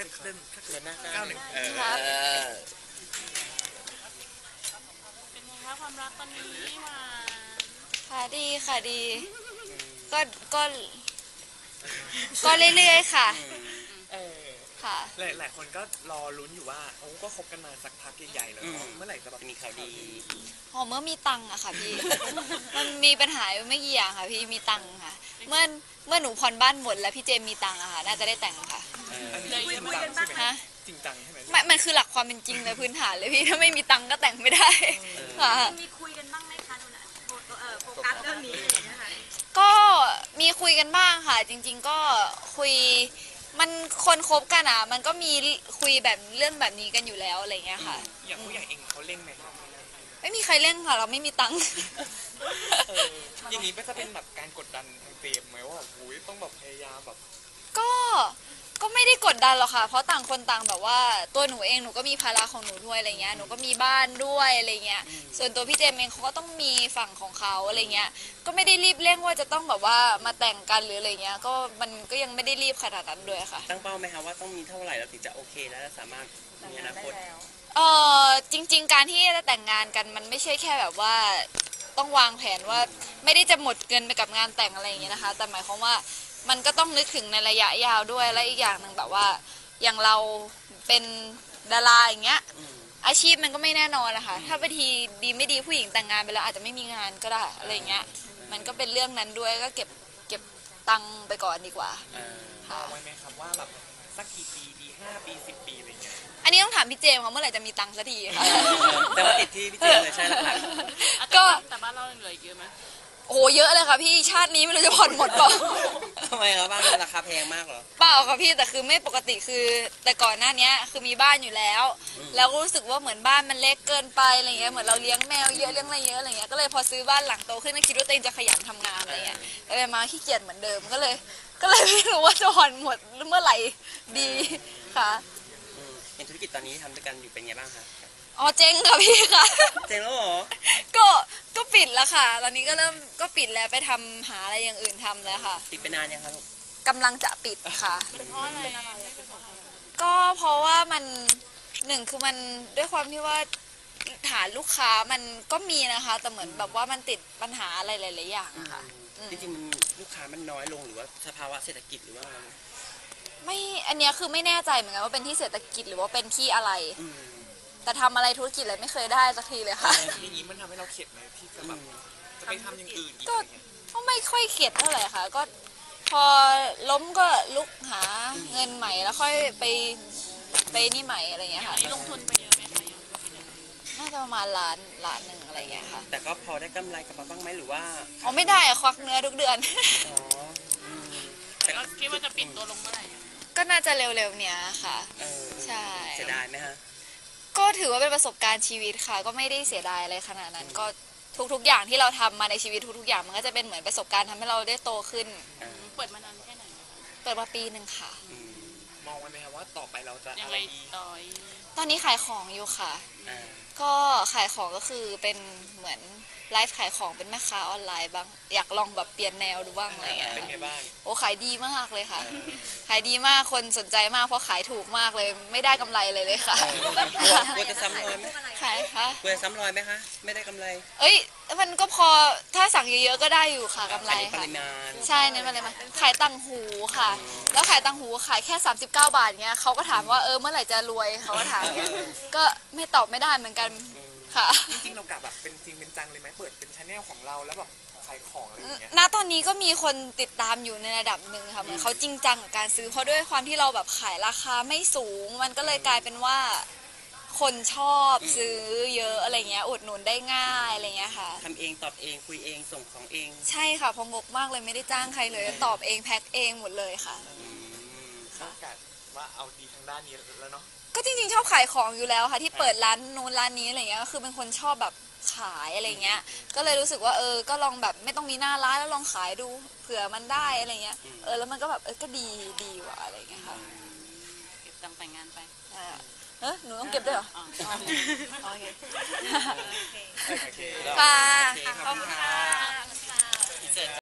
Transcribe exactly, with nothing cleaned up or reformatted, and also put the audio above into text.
ล้ๆเดินเดินหน้าเก้าหนึ่งเออเป็นไงคะความรักตอนนี้มาค่ะดีค่ะดีก็ก็ก็เรื่อยๆค่ะค่ะหลายหลายคนก็รอลุ้นอยู่ว่าเขาก็คบกันมาสักพักใหญ่ๆแล้วเมื่อไหร่จะแบบมีข่าวดีอ๋อเมื่อมีตังค์อะค่ะพี่มันมีปัญหาไม่กี่อย่างค่ะพี่มีตังค์ค่ะเมื่อเมื่อหนูผ่อนบ้านหมดแล้วพี่เจมมีตังค์อะค่ะน่าจะได้แต่งค่ะฮะจริงจังใช่ไหมไม่มันคือหลักความเป็นจริงเลยพื้นฐานเลยพี่ถ้าไม่มีตังค์ก็แต่งไม่ได้ค่ะมีคุยกันบ้างไหมคะดูนะโฟกัสเรื่องนี้อะไรอย่างเงี้ยค่ะก็มีคุยกันบ้างค่ะจริงๆก็คุยมันคนคบกันอ่ะมันก็มีคุยแบบเรื่องแบบนี้กันอยู่แล้วอะไรเงี้ยค่ะอย่างผู้ใหญ่เองเขาเล่นไหมครับไม่มีใครเล่นค่ะเราไม่มีตังค์อย่างนี้ก็จะเป็นแบบการกดดันทางเตรียมไหมว่าโอ้ยต้องแบบพยายามแบบก็ก็ไม่ได้กดดันหรอกค่ะเพราะต่างคนต่างแบบว่าตัวหนูเองหนูก็มีภาระของหนูด้วยอะไรเงี้ยหนูก็มีบ้านด้วยอะไรเงี้ยส่วนตัวพี่เจมเองเขาก็ต้องมีฝั่งของเขาอะไรเงี้ยก็ไม่ได้รีบเร่งว่าจะต้องแบบว่ามาแต่งกันหรืออะไรเงี้ยก็มันก็ยังไม่ได้รีบขนาดนั้นด้วยค่ะตั้งเป้าไหมคะว่าต้องมีเท่าไหร่เราถึงจะโอเคแล้วสามารถมีอนาคตเออจริงๆการที่จะแต่งงานกันมันไม่ใช่แค่แบบว่าต้องวางแผนว่าไม่ได้จะหมดเงินไปกับงานแต่งอะไรอย่างเงี้ยนะคะแต่หมายความว่ามันก็ต้องนึกถึงในระยะยาวด้วยและอีกอย่างหนึ่งแบบว่าอย่างเราเป็นดาราอย่างเงี้ยอาชีพมันก็ไม่แน่นอนนะคะถ้าบางทีดีไม่ดีผู้หญิงแต่งงานไปแล้วอาจจะไม่มีงานก็ได้อะไรเงี้ยมันก็เป็นเรื่องนั้นด้วยก็เก็บเก็บตังค์ไปก่อนดีกว่าค่ะไว้ไหมครับว่าแบบสักกี่ปีดีห้าปีสิบปีอะไรเงี้ยอันนี้ต้องถามพี่เจมส์เขาเมื่อไหร่จะมีตังค์สักทีแต่ว่าติดที่พี่เจมส์เลยใช่ไหมก็แต่บ้านเราเหลือเยอะไหมโอ้เยอะเลยค่ะพี่ชาตินี้ไม่รู้จะผ่อนหมดเปล่าทำไมครับบ้านราคาแพงมากเหรอเปล่าค่ะพี่แต่คือไม่ปกติคือแต่ก่อนหน้านี้คือมีบ้านอยู่แล้วแล้วก็รู้สึกว่าเหมือนบ้านมันเล็กเกินไปอะไรเงี้ยเหมือนเราเลี้ยงแมวเยอะเลี้ยงอะไรเยอะอะไรเงี้ยก็เลยพอซื้อบ้านหลังโตขึ้นก็คิดว่าตัวเองจะขยันทำงานอะไรเงี้ยก็เลยมาขี้เกียจเหมือนเดิมก็เลยก็เลยไม่รู้ว่าจะผ่อนหมดเมื่อไหร่ดีค่ะเห็นธุรกิจตอนนี้ทำด้วยกันอยู่เป็นไงบ้างคะอ๋อเจ๊งค่ะพี่ค่ะเจ๊งแล้วเหรอก็ก็ปิดแล้วค่ะตอนนี้ก็เริ่มก็ปิดแล้วไปทำหาอะไรอย่างอื่นทำแล้วค่ะปิดไปนานยังคะลูกกำลังจะปิดค่ะเป็นเพราะอะไรก็เพราะว่ามันหนึ่งคือมันด้วยความที่ว่าฐานลูกค้ามันก็มีนะคะแต่เหมือนแบบว่ามันติดปัญหาอะไรหลายๆอย่างอะค่ะจริงๆมันลูกค้ามันน้อยลงหรือว่าสภาวะเศรษฐกิจหรือว่าอะไรไม่อันนี้คือไม่แน่ใจเหมือนกันว่าเป็นที่เศรษฐกิจหรือว่าเป็นที่อะไรแต่ทำอะไรธุรกิจอะไรไม่เคยได้สักทีเลยค่ะอย่างนี้มันทำให้เราเข็ดไหมที่จะแบบจะไปทำอย่างอื่นก็ก็ไม่ค่อยเข็ดเท่าไหร่ค่ะก็พอล้มก็ลุกหาเงินใหม่แล้วค่อยไปไปนี่ใหม่อะไรเงี้ยค่ะลงทุนไปเยอะไหมคะน่าจะประมาณล้านล้านหนึ่งอะไรเงี้ยค่ะแต่ก็พอได้กำไรกลับมาบ้างไหมหรือว่าอ๋อไม่ได้อะควักเนื้อทุกเดือนอ๋อแต่ก็คิดว่าจะปิดตัวลงเมื่อไหร่ก็น่าจะเร็วๆเนี้ยค่ะใช่เสียดายไหมฮะก็ถือว่าเป็นประสบการณ์ชีวิตค่ะก็ไม่ได้เสียดายอะไรขนาดนั้นก็ทุกๆอย่างที่เราทำมาในชีวิตทุกๆอย่างมันก็จะเป็นเหมือนประสบการณ์ทำให้เราได้โตขึ้นเปิดมานานแค่ไหนเปิดมาปีหนึ่งค่ะมองไว้ไหมครับว่าต่อไปเราจะอะไรดีตอนนี้ขายของอยู่ค่ะก็ขายของก็คือเป็นเหมือนไลฟ์ขายของเป็นแม่ค้าออนไลน์บ้างอยากลองแบบเปลี่ยนแนวดูบ้างอะไรเงี้ยเป็นไงบ้างโอ้ขายดีมากเลยค่ะขายดีมากคนสนใจมากเพราะขายถูกมากเลยไม่ได้กำไรเลยเลยค่ะกลัวจะซ้ำรอยไหมขายค่ะกลัวจะซ้ำรอยไหมคะไม่ได้กำไรเอ้ยมันก็พอถ้าสั่งเยอะๆก็ได้อยู่ค่ะกำไรค่ะใช่เน้นมาเลยมาขายตังหูค่ะแล้วขายตังหูขายแค่สามสิบเก้าบาทเงี้ยเขาก็ถามว่าเออเมื่อไหร่จะรวยเขาก็ถามก็ไม่ตอบไม่ได้เหมือนกันค่ะจริงๆเรากะแบบเป็นจริงเป็นจังเลยไหมเปิดเป็นชาแนลของเราแล้วแบบขายของอะไรอย่างเงี้ยณตอนนี้ก็มีคนติดตามอยู่ในระดับหนึ่งค่ะเหมือนเขาจริงจังกับการซื้อเพราะด้วยความที่เราแบบขายราคาไม่สูงมันก็เลยกลายเป็นว่าคนชอบซื้อเยอะอะไรเงี้ยอุดหนุนได้ง่ายอะไรเงี้ยค่ะทำเองตอบเองคุยเองส่งของเองใช่ค่ะพองกมากเลยไม่ได้จ้างใครเลยตอบเองแพ็คเองหมดเลยค่ะก็กะว่าเอาดีทางด้านนี้แล้วเนาะก็จริงๆชอบขายของอยู่แล้วค่ะที่เปิดร้านนู้นร้านนี้อะไรเงี้ยก็คือเป็นคนชอบแบบขายอะไรเงี้ยก็เลยรู้สึกว่าเออก็ลองแบบไม่ต้องมีหน้าร้านแล้วลองขายดูเผื่อมันได้อะไรเงี้ยเออแล้วมันก็แบบเออก็ดีดีว่ะอะไรเงี้ยค่ะเก็บตังแต่งงานไปเออหนูต้องเก็บด้วยเหรอโอเคโอเคค่ะขอบคุณค่ะ